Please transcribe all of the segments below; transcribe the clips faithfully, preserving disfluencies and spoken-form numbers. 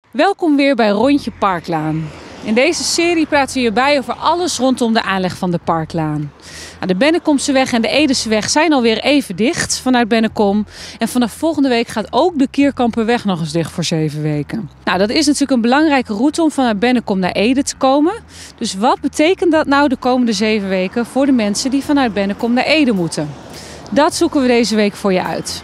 Welkom weer bij Rondje Parklaan. In deze serie praten we hierbij over alles rondom de aanleg van de Parklaan. De Bennekomseweg en de Edeseweg zijn alweer even dicht vanuit Bennekom. En vanaf volgende week gaat ook de Kierkamperweg nog eens dicht voor zeven weken. Nou, dat is natuurlijk een belangrijke route om vanuit Bennekom naar Ede te komen. Dus wat betekent dat nou de komende zeven weken voor de mensen die vanuit Bennekom naar Ede moeten? Dat zoeken we deze week voor je uit.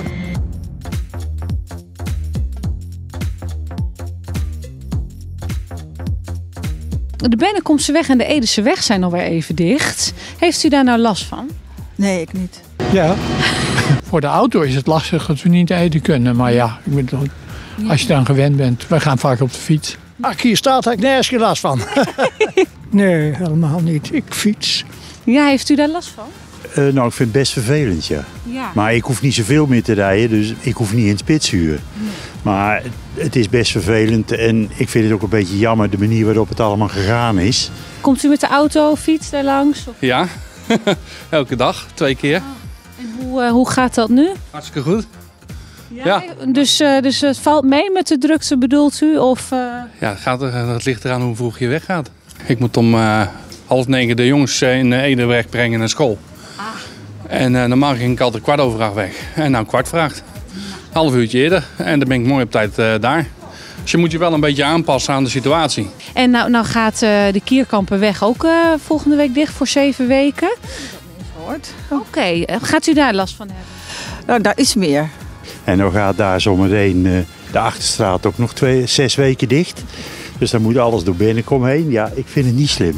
De Bennekomseweg en de Edeseweg zijn alweer even dicht. Heeft u daar nou last van? Nee, ik niet. Ja, voor de auto is het lastig dat we niet naar Ede kunnen. Maar ja, ik bedoel, als je dan gewend bent, we gaan vaak op de fiets. Als ik hier sta, heb ik nergens geen last van. Nee, helemaal niet. Ik fiets. Ja, heeft u daar last van? Uh, nou, ik vind het best vervelend, ja. Ja. Maar ik hoef niet zoveel meer te rijden, dus ik hoef niet in het spitsuur. Nee. Maar het is best vervelend en ik vind het ook een beetje jammer de manier waarop het allemaal gegaan is. Komt u met de auto, fiets daar langs? Of? Ja, elke dag, twee keer. Oh. En hoe, uh, hoe gaat dat nu? Hartstikke goed. Ja, ja. Dus, uh, dus het valt mee met de drukte, bedoelt u? Of, uh... Ja, het, gaat er, het ligt eraan hoe vroeg je weggaat. Ik moet om uh, half negen de jongens in Ede wegbrengen naar school. Ah. En uh, normaal ging ik altijd kwart over acht weg. En nou kwart voor acht. Half uurtje eerder. En dan ben ik mooi op tijd uh, daar. Dus je moet je wel een beetje aanpassen aan de situatie. En nou, nou gaat uh, de Kierkamperweg ook uh, volgende week dicht voor zeven weken. Oké, okay. Gaat u daar last van hebben? Nou, daar is meer. En dan gaat daar zometeen uh, de Achterstraat ook nog twee, zes weken dicht. Dus dan moet alles door Bennekom heen. Ja, ik vind het niet slim.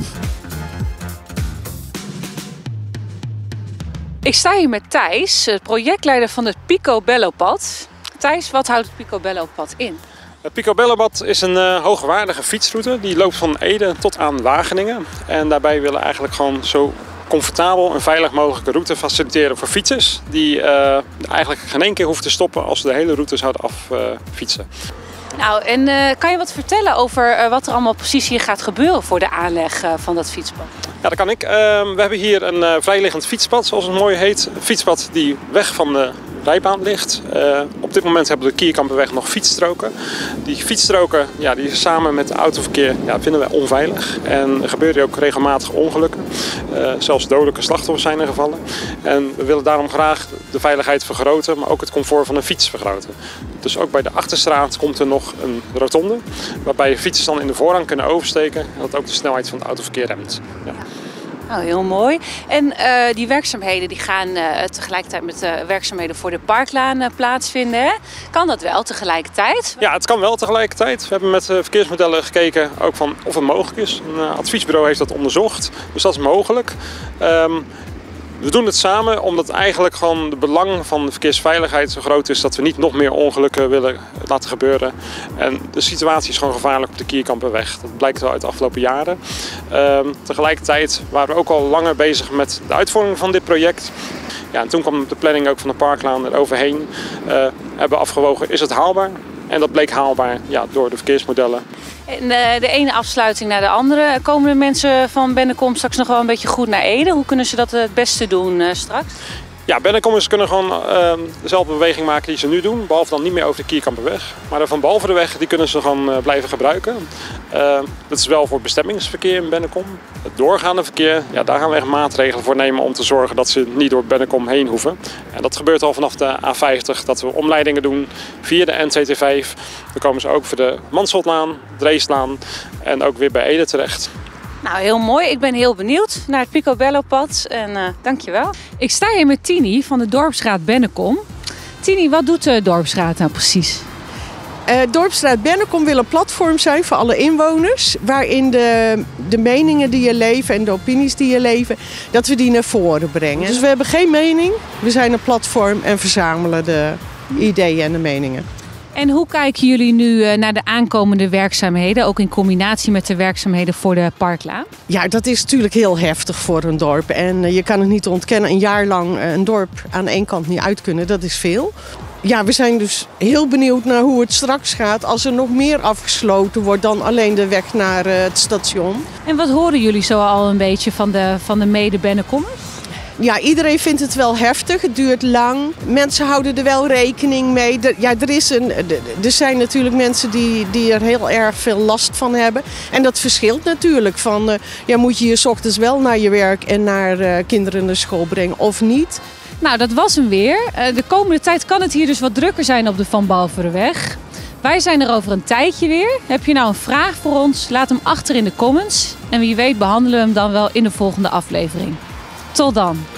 Ik sta hier met Thijs, projectleider van het Picobello-pad. Thijs, wat houdt het Picobello-pad in? Het Picobello-pad is een uh, hoogwaardige fietsroute. Die loopt van Ede tot aan Wageningen. En daarbij willen we eigenlijk gewoon zo comfortabel en veilig mogelijke route faciliteren voor fietsers. Die uh, eigenlijk geen één keer hoeven te stoppen als ze de hele route zouden affietsen. Uh, Nou, en uh, kan je wat vertellen over uh, wat er allemaal precies hier gaat gebeuren voor de aanleg uh, van dat fietspad? Ja, dat kan ik. Uh, we hebben hier een uh, vrijliggend fietspad, zoals het mooi heet. Een fietspad die weg van de rijbaan ligt. Uh, op dit moment hebben we de Kierkamperweg nog fietsstroken. Die fietsstroken, ja, die samen met het autoverkeer, ja, vinden wij onveilig. En er gebeuren ook regelmatig ongelukken. Uh, zelfs dodelijke slachtoffers zijn er gevallen. En we willen daarom graag de veiligheid vergroten, maar ook het comfort van de fiets vergroten. Dus ook bij de Achterstraat komt er nog een rotonde, waarbij fietsers dan in de voorrang kunnen oversteken en dat ook de snelheid van het autoverkeer remt. Ja. Oh, heel mooi. En uh, die werkzaamheden die gaan uh, tegelijkertijd met de werkzaamheden voor de Parklaan uh, plaatsvinden. Hè? Kan dat wel tegelijkertijd? Ja, het kan wel tegelijkertijd. We hebben met uh, verkeersmodellen gekeken ook van of het mogelijk is. Een uh, adviesbureau heeft dat onderzocht, dus dat is mogelijk. Um, We doen het samen omdat eigenlijk gewoon het belang van de verkeersveiligheid zo groot is dat we niet nog meer ongelukken willen laten gebeuren. En de situatie is gewoon gevaarlijk op de Kierkamperweg. Dat blijkt wel uit de afgelopen jaren. Uh, tegelijkertijd waren we ook al langer bezig met de uitvoering van dit project. Ja, en toen kwam de planning ook van de Parklaan eroverheen. Uh, hebben we afgewogen, is het haalbaar? En dat bleek haalbaar, ja, door de verkeersmodellen. En uh, de ene afsluiting naar de andere. Komen de mensen van Bennekom straks nog wel een beetje goed naar Ede? Hoe kunnen ze dat het beste doen uh, straks? Ja, Bennekommers kunnen gewoon uh, dezelfde beweging maken die ze nu doen. Behalve dan niet meer over de Kierkamperweg. Maar van behalve de weg die kunnen ze gewoon uh, blijven gebruiken. Uh, dat is wel voor het bestemmingsverkeer in Bennekom. Het doorgaande verkeer, ja, daar gaan we echt maatregelen voor nemen om te zorgen dat ze niet door Bennekom heen hoeven. En dat gebeurt al vanaf de A vijftig, dat we omleidingen doen via de N twee T vijf. Dan komen ze ook voor de Mansholtlaan, Dreeslaan en ook weer bij Ede terecht. Nou, heel mooi. Ik ben heel benieuwd naar het Picobello-pad en uh, dankjewel. Ik sta hier met Tini van de Dorpsraad Bennekom. Tini, wat doet de Dorpsraad nou precies? Uh, Dorpsraad Bennekom wil een platform zijn voor alle inwoners, waarin de, de meningen die je leven en de opinies die je leven, dat we die naar voren brengen. Dus we hebben geen mening, we zijn een platform en verzamelen de ideeën en de meningen. En hoe kijken jullie nu naar de aankomende werkzaamheden, ook in combinatie met de werkzaamheden voor de Parklaan? Ja, dat is natuurlijk heel heftig voor een dorp. En je kan het niet ontkennen, een jaar lang een dorp aan één kant niet uit kunnen, dat is veel. Ja, we zijn dus heel benieuwd naar hoe het straks gaat als er nog meer afgesloten wordt dan alleen de weg naar het station. En wat horen jullie zo al een beetje van de, van de mede-Bennekommers? Ja, iedereen vindt het wel heftig. Het duurt lang. Mensen houden er wel rekening mee. Er, ja, er, is een, er zijn natuurlijk mensen die, die er heel erg veel last van hebben. En dat verschilt natuurlijk. Van, uh, ja, moet je je 's ochtends wel naar je werk en naar uh, kinderen naar school brengen of niet? Nou, dat was hem weer. Uh, de komende tijd kan het hier dus wat drukker zijn op de Van Balverenweg. Wij zijn er over een tijdje weer. Heb je nou een vraag voor ons? Laat hem achter in de comments. En wie weet behandelen we hem dan wel in de volgende aflevering. Tot dan!